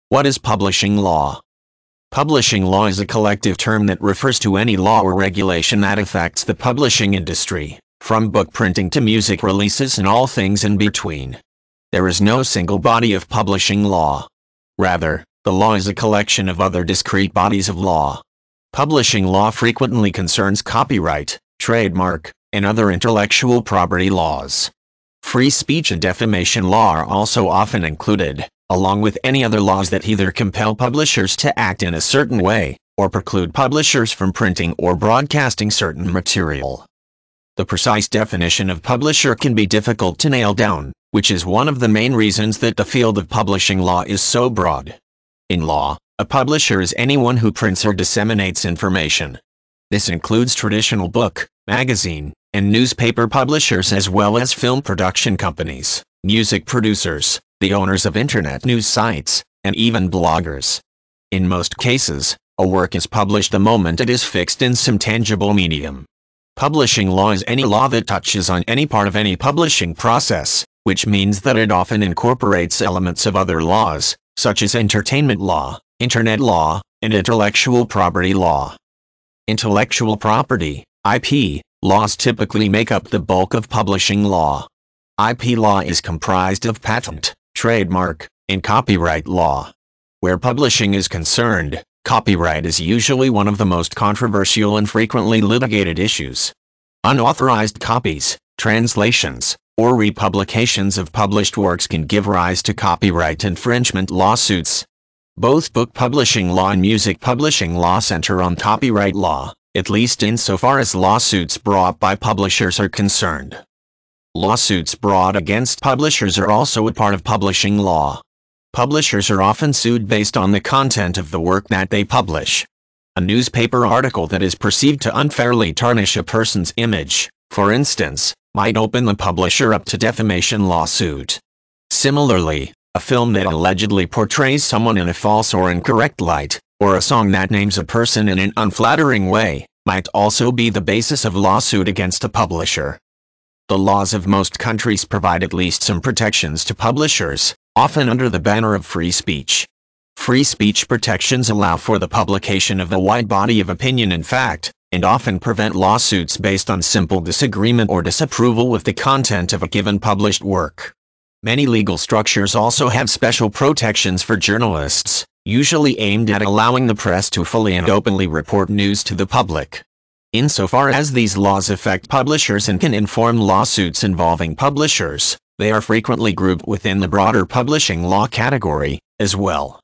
What is publishing law? Publishing law is a collective term that refers to any law or regulation that affects the publishing industry, from book printing to music releases and all things in between. There is no single body of publishing law. Rather, the law is a collection of other discrete bodies of law. Publishing law frequently concerns copyright, trademark, and other intellectual property laws. Free speech and defamation law are also often included, along with any other laws that either compel publishers to act in a certain way, or preclude publishers from printing or broadcasting certain material. The precise definition of publisher can be difficult to nail down, which is one of the main reasons that the field of publishing law is so broad. In law, a publisher is anyone who prints or disseminates information. This includes traditional book, magazine, and newspaper publishers as well as film production companies, music producers, the owners of internet news sites, and even bloggers. In most cases, a work is published the moment it is fixed in some tangible medium. Publishing law is any law that touches on any part of any publishing process, which means that it often incorporates elements of other laws, such as entertainment law, internet law, and intellectual property law. Intellectual property, IP, laws typically make up the bulk of publishing law. IP law is comprised of patent, trademark, and copyright law. Where publishing is concerned, copyright is usually one of the most controversial and frequently litigated issues. Unauthorized copies, translations, or republications of published works can give rise to copyright infringement lawsuits. Both book publishing law and music publishing law center on copyright law, at least insofar as lawsuits brought by publishers are concerned. Lawsuits brought against publishers are also a part of publishing law. Publishers are often sued based on the content of the work that they publish. A newspaper article that is perceived to unfairly tarnish a person's image, for instance, might open the publisher up to defamation lawsuit. Similarly, a film that allegedly portrays someone in a false or incorrect light, or a song that names a person in an unflattering way, might also be the basis of lawsuit against a publisher. The laws of most countries provide at least some protections to publishers, often under the banner of free speech. Free speech protections allow for the publication of a wide body of opinion and fact, and often prevent lawsuits based on simple disagreement or disapproval with the content of a given published work. Many legal structures also have special protections for journalists, usually aimed at allowing the press to fully and openly report news to the public. Insofar as these laws affect publishers and can inform lawsuits involving publishers, they are frequently grouped within the broader publishing law category, as well.